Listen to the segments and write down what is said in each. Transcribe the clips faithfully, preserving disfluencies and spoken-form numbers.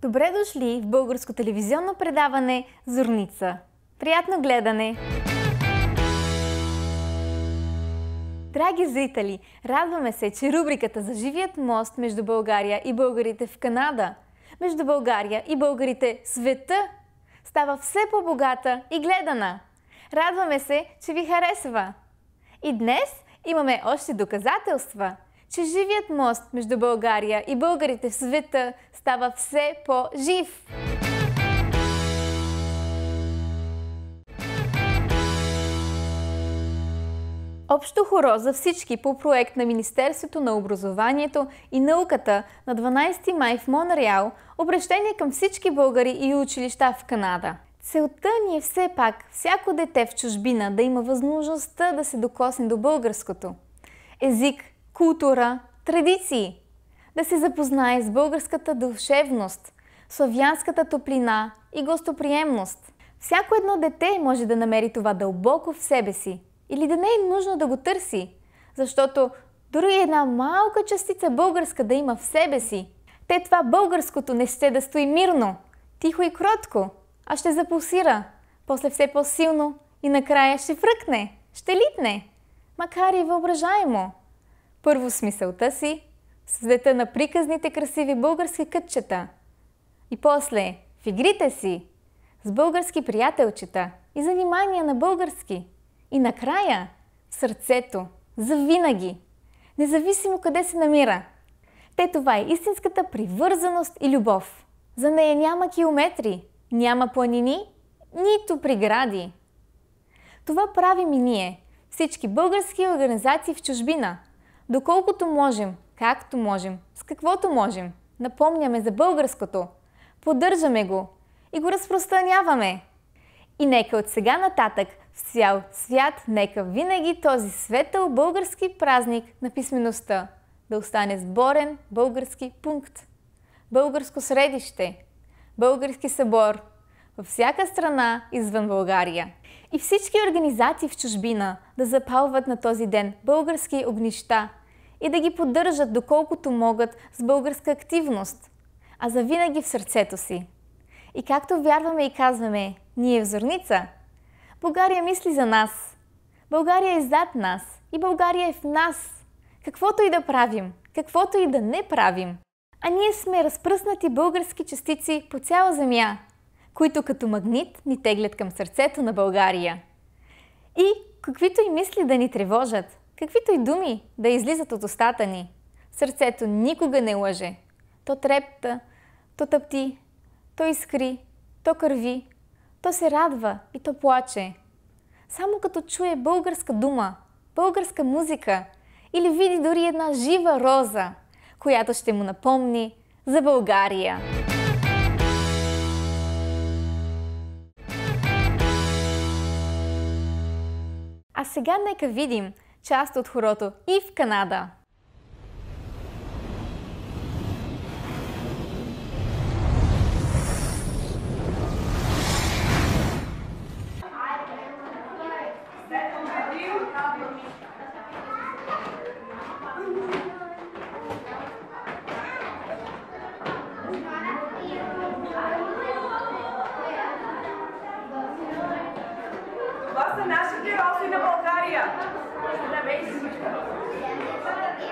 Добре дошли в българско телевизионно предаване Зорница. Приятно гледане! Драги зрители, радваме се, че рубриката за живият мост между България и българите в Канада, между България и българите в света, става все по-богата и гледана. Радваме се, че ви харесва. И днес имаме още доказателства, че живият мост между България и българите в света става все по-жив. Общо хоро за всички по проект на Министерството на образованието и науката на дванадесети май в Монреал, обращение към всички българи и училища в Канада. Целта ни е все пак всяко дете в чужбина да има възможността да се докосне до българското. Език, култура, традиции. Да се запознае с българската душевност, славянската топлина и гостоприемност. Всяко едно дете може да намери това дълбоко в себе си или да не е нужно да го търси, защото дори една малка частица българска да има в себе си, те това българското не ще да стои мирно, тихо и кротко, а ще запулсира, после все по-силно и накрая ще фръкне, ще литне, макар и въображаемо. Първо с мисълта си, с света на приказните красиви български кътчета, и после в игрите си, с български приятелчета и занимания на български, и накрая в сърцето, завинаги, независимо къде се намира. Те това е истинската привързаност и любов. За нея няма километри, няма планини, нито прегради. Това правим и ние, всички български организации в чужбина, доколкото можем, както можем, с каквото можем. Напомняме за българското, поддържаме го и го разпространяваме. И нека от сега нататък в цял свят, нека винаги този светъл български празник на писмеността да остане сборен български пункт, българско средище, български събор във всяка страна извън България. И всички организации в чужбина да запалват на този ден български огнища и да ги поддържат доколкото могат с българска активност, а завинаги в сърцето си. И както вярваме и казваме ние в Зорница, България мисли за нас, България е зад нас и България е в нас, каквото и да правим, каквото и да не правим. А ние сме разпръснати български частици по цяла земя, които като магнит ни теглят към сърцето на България. И каквито и мисли да ни тревожат, каквито и думи да излизат от устата ни, сърцето никога не лъже. То трепта, то тъпти, то искри, то кърви, то се радва и то плаче. Само като чуе българска дума, българска музика или види дори една жива роза, която ще му напомни за България. А сега нека видим част от хорото и в Канада. Това са нашите рози на България.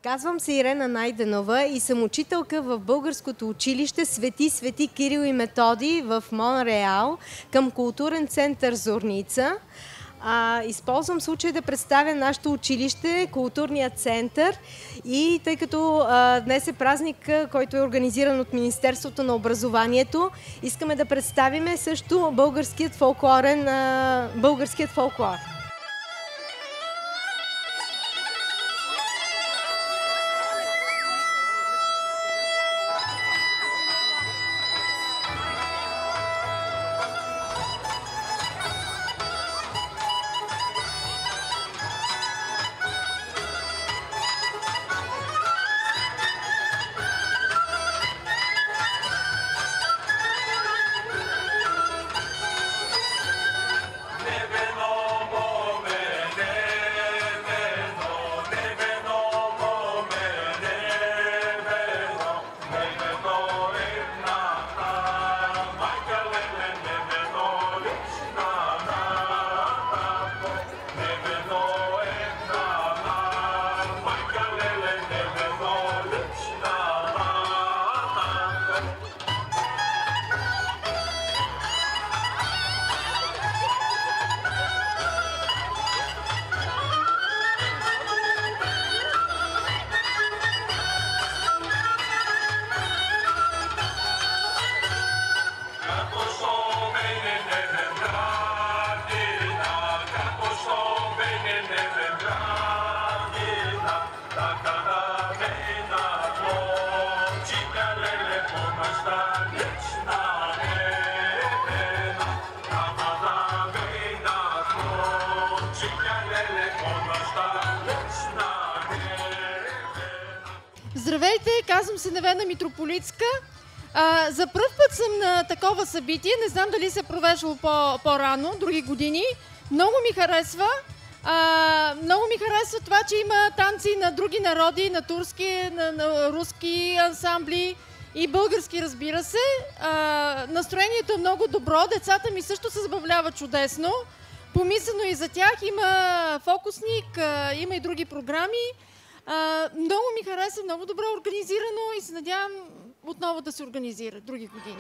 Казвам се Ирена Найденова и съм учителка в българското училище Свети Свети Кирил и Методий в Монреал към културен център Зорница. А, използвам случай да представя нашето училище, културния център, и тъй като а, днес е празник, който е организиран от Министерството на образованието, искаме да представиме също българският фолклорен, а, българският фолклор. Здравейте, казвам се Невена Митрополитска. А, за пръв път съм на такова събитие, не знам дали се е провеждало по, по-рано, други години. Много ми харесва. А, много ми харесва това, че има танци на други народи, на турски, на, на руски ансамбли и български, разбира се. А, настроението е много добро, децата ми също се забавляват чудесно. Помислено и за тях, има фокусник, а, има и други програми. А, много ми хареса, много добре организирано и се надявам отново да се организира други години.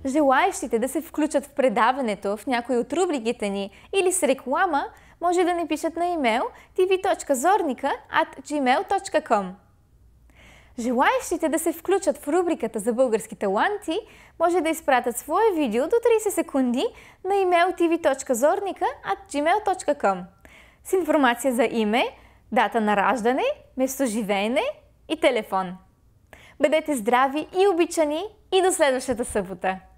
Желаещите да се включат в предаването в някои от рубриките ни или с реклама, може да ни пишат на имейл ти ви точка зорника ат джимейл точка ком. Желаещите да се включат в рубриката за български таланти, може да изпратят свое видео до трийсет секунди на имейл ти ви точка зорника ат джимейл точка ком с информация за име, дата на раждане, местоживеене и телефон. Бъдете здрави и обичани и до следващата събота!